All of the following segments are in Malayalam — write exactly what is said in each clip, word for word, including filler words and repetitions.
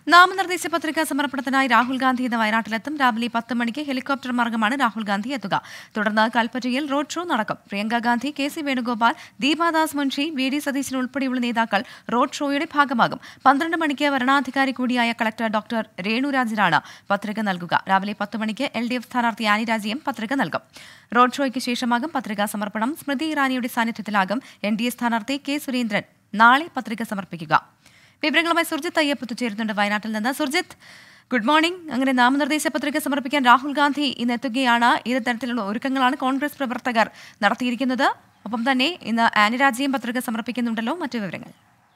നാമനിർദ്ദേശ പത്രികാ സമർപ്പണത്തിനായി രാഹുൽ ഗാന്ധി ഇന്ന് വയനാട്ടിലെത്തും. രാവിലെ പത്ത് മണിക്ക് ഹെലികോപ്റ്റർ മാർഗമാണ് രാഹുൽ ഗാന്ധി എത്തുക. തുടർന്ന് കൽപ്പറ്റയിൽ റോഡ് ഷോ നടക്കും. Priyanka Gandhi, K C Venugopal, Deepa Das Munshi, V D Satheesan ഉൾപ്പെടെയുള്ള നേതാക്കൾ റോഡ് ഷോയുടെ ഭാഗമാകും. പന്ത്രണ്ട് മണിക്ക് വരണാധികാരി കൂടിയായ കളക്ടർ ഡോക്ടർ രേണുരാജിനാണ് പത്രിക നൽകുക. രാവിലെ പത്ത് മണിക്ക് എൽ ഡി എഫ് സ്ഥാനാർത്ഥി ആനി രാജയും പത്രിക നൽകും. റോഡ് ഷോയ്ക്ക് ശേഷമാകും പത്രികാ സമർപ്പണം. സ്മൃതി ഇറാനിയുടെ സാന്നിധ്യത്തിലാകും എൻ ഡി എ സ്ഥാനാർത്ഥി കെ സുരേന്ദ്രൻ നാളെ പത്രിക സമർപ്പിക്കുക. വിവരങ്ങളുമായി സുർജിത്ത് അയ്യപ്പത്ത് ചേരുന്നുണ്ട് വയനാട്ടിൽ നിന്ന്. Surjith, good morning. അങ്ങനെ നാമനിർദ്ദേശ പത്രിക സമർപ്പിക്കാൻ രാഹുൽ ഗാന്ധി ഇന്ന് എത്തുകയാണ്. ഏത് തരത്തിലുള്ള ഒരുക്കങ്ങളാണ് കോൺഗ്രസ് പ്രവർത്തകർ നടത്തിയിരിക്കുന്നത്? ഒപ്പം തന്നെ ഇന്ന് ആനി രാജയും പത്രിക സമർപ്പിക്കുന്നുണ്ടല്ലോ. മറ്റു വിവരങ്ങൾ?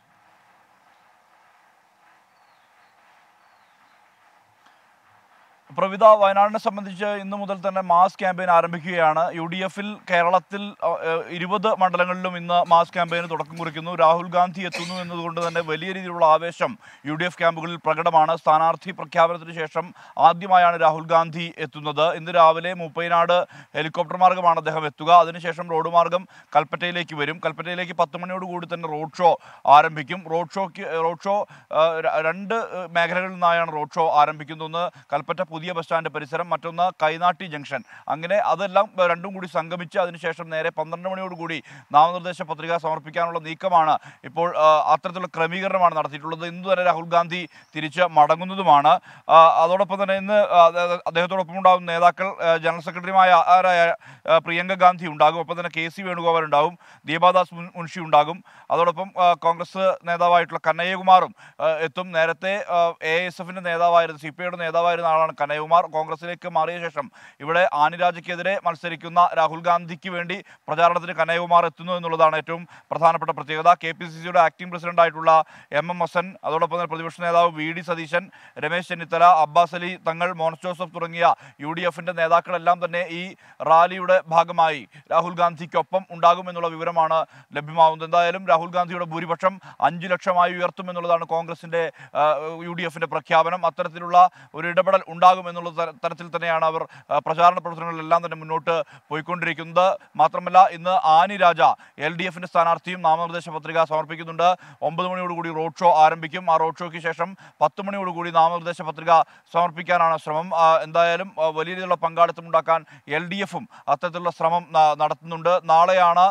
പ്രവിധ, വയനാടിനെ സംബന്ധിച്ച് ഇന്നു മുതൽ തന്നെ മാസ് ക്യാമ്പയിൻ ആരംഭിക്കുകയാണ്. യു ഡി എഫിൽ കേരളത്തിൽ ഇരുപത് മണ്ഡലങ്ങളിലും ഇന്ന് മാസ് ക്യാമ്പയിന് തുടക്കം കുറിക്കുന്നു. രാഹുൽ ഗാന്ധി എത്തുന്നു എന്നതുകൊണ്ട് തന്നെ വലിയ രീതിയിലുള്ള ആവേശം യു ഡി എഫ് ക്യാമ്പുകളിൽ പ്രകടമാണ്. സ്ഥാനാർത്ഥി പ്രഖ്യാപനത്തിന് ശേഷം ആദ്യമായാണ് രാഹുൽ ഗാന്ധി എത്തുന്നത്. ഇന്ന് രാവിലെ മുപ്പൈനാട് ഹെലികോപ്റ്റർ മാർഗമാണ് അദ്ദേഹം എത്തുക. അതിനുശേഷം റോഡ് മാർഗം കൽപ്പറ്റയിലേക്ക് വരും. കൽപ്പറ്റയിലേക്ക് പത്ത് മണിയോടുകൂടി തന്നെ റോഡ് ഷോ ആരംഭിക്കും. റോഡ് ഷോയ്ക്ക് റോഡ് ഷോ രണ്ട് മേഖലകളിൽ നിന്നായാണ് റോഡ് ഷോ ആരംഭിക്കുന്നത്. ഒന്ന് കൽപ്പറ്റ പുതിയ ബസ് സ്റ്റാൻഡ് പരിസരം, മറ്റൊന്ന് കൈനാട്ടി ജംഗ്ഷൻ. അങ്ങനെ അതെല്ലാം രണ്ടും കൂടി സംഗമിച്ച് അതിനുശേഷം നേരെ പന്ത്രണ്ട് മണിയോടുകൂടി നാമനിർദ്ദേശ പത്രിക സമർപ്പിക്കാനുള്ള നീക്കമാണ് ഇപ്പോൾ അത്തരത്തിലുള്ള ക്രമീകരണമാണ് നടത്തിയിട്ടുള്ളത്. ഇന്ന് തന്നെ രാഹുൽ ഗാന്ധി തിരിച്ച് മടങ്ങുന്നതുമാണ്. അതോടൊപ്പം തന്നെ ഇന്ന് അദ്ദേഹത്തോടൊപ്പം ഉണ്ടാകും നേതാക്കൾ. ജനറൽ സെക്രട്ടറിയുമായ ആരായ പ്രിയങ്ക ഗാന്ധി ഉണ്ടാകും. ഒപ്പം തന്നെ കെ സി വേണുഗോപാൽ ഉണ്ടാകും. ദീപാദാസ് മുൻഷി ഉണ്ടാകും. അതോടൊപ്പം കോൺഗ്രസ് നേതാവായിട്ടുള്ള കനയ്യകുമാറും എത്തും. നേരത്തെ എ എസ് എഫിൻ്റെ നേതാവായിരുന്ന സി പി ഐയുടെ നേതാവായിരുന്ന ആളാണ് കനയ്യകുമാർ. കോൺഗ്രസിലേക്ക് മാറിയ ശേഷം ഇവിടെ ആനി രാജയ്ക്കെതിരെ മത്സരിക്കുന്ന രാഹുൽ ഗാന്ധിക്ക് വേണ്ടി പ്രചാരണത്തിന് കനയ്യകുമാർ എത്തുന്നു എന്നുള്ളതാണ് ഏറ്റവും പ്രധാനപ്പെട്ട പ്രത്യേകത. കെ പി സി സിയുടെ ആക്ടിംഗ് പ്രസിഡന്റായിട്ടുള്ള എം എം ഹസൻ, അതോടൊപ്പം തന്നെ പ്രതിപക്ഷ നേതാവ് വി ഡി സതീശൻ, രമേശ് ചെന്നിത്തല, അബ്ബാസ് അലി തങ്ങൾ, മോൻസ് ജോസഫ് തുടങ്ങിയ യു ഡി എഫിൻ്റെ നേതാക്കളെല്ലാം തന്നെ ഈ റാലിയുടെ ഭാഗമായി രാഹുൽ ഗാന്ധിക്കൊപ്പം ഉണ്ടാകുമെന്നുള്ള വിവരമാണ് ലഭ്യമാകുന്നത്. എന്തായാലും രാഹുൽ ഗാന്ധിയുടെ ഭൂരിപക്ഷം അഞ്ചു ലക്ഷമായി ഉയർത്തുമെന്നുള്ളതാണ് കോൺഗ്രസിൻ്റെ യു ഡി എഫിൻ്റെ പ്രഖ്യാപനം. അത്തരത്തിലുള്ള ഒരു ഇടപെടൽ ഉണ്ടാകുമെന്നുള്ള തരത്തിൽ തന്നെയാണ് അവർ പ്രചാരണ പ്രവർത്തനങ്ങളെല്ലാം തന്നെ മുന്നോട്ട് പോയിക്കൊണ്ടിരിക്കുന്നത്. മാത്രമല്ല ഇന്ന് ആനി രാജ എൽ ഡി എഫിൻ്റെ സ്ഥാനാർത്ഥിയും നാമനിർദ്ദേശ പത്രിക സമർപ്പിക്കുന്നുണ്ട്. ഒമ്പത് മണിയോടുകൂടി റോഡ് ഷോ ആരംഭിക്കും. ആ റോഡ് ഷോയ്ക്ക് ശേഷം പത്ത് മണിയോടുകൂടി നാമനിർദ്ദേശ പത്രിക സമർപ്പിക്കാനാണ് ശ്രമം. എന്തായാലും വലിയ രീതിയിലുള്ള പങ്കാളിത്തം ഉണ്ടാക്കാൻ എൽ ഡി എഫും അത്തരത്തിലുള്ള ശ്രമം നടത്തുന്നുണ്ട്. നാളെയാണ്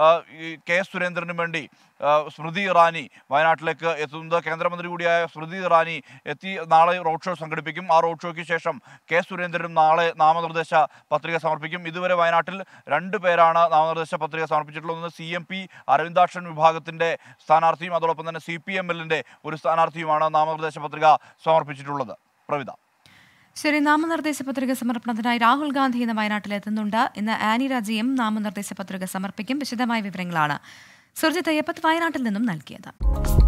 കെ സുരേന്ദ്രന് വേണ്ടി സ്മൃതി ഇറാനി വയനാട്ടിലേക്ക് എത്തുന്നത്. കേന്ദ്രമന്ത്രി കൂടിയായ സ്മൃതി ഇറാനി എത്തി നാളെ റോഡ് ഷോ സംഘടിപ്പിക്കും. ആ റോഡ് ഷോയ്ക്ക് ശേഷം കെ സുരേന്ദ്രനും നാളെ നാമനിർദ്ദേശ പത്രിക സമർപ്പിക്കും. ഇതുവരെ വയനാട്ടിൽ രണ്ട് പേരാണ് നാമനിർദ്ദേശ പത്രിക സമർപ്പിച്ചിട്ടുള്ളത്. ഒന്ന് സി എം പി അരവിന്ദാക്ഷൻ വിഭാഗത്തിൻ്റെ സ്ഥാനാർത്ഥിയും അതോടൊപ്പം തന്നെ സി പി എം എല്ലിൻ്റെ ഒരു സ്ഥാനാർത്ഥിയുമാണ് നാമനിർദ്ദേശ പത്രിക സമർപ്പിച്ചിട്ടുള്ളത്. പ്രവിധ. ശരി, നാമനിർദ്ദേശ പത്രിക സമർപ്പണത്തിനായി രാഹുൽ ഗാന്ധി ഇന്ന് വയനാട്ടിലെത്തുന്നുണ്ട്. ഇന്ന് ആനി രാജയും നാമനിർദ്ദേശ പത്രിക സമർപ്പിക്കും. വിശദമായ വിവരങ്ങളാണ് സുർജിത്ത് അയ്യപ്പത്ത് വയനാട്ടിൽ നിന്നും നൽകിയത്.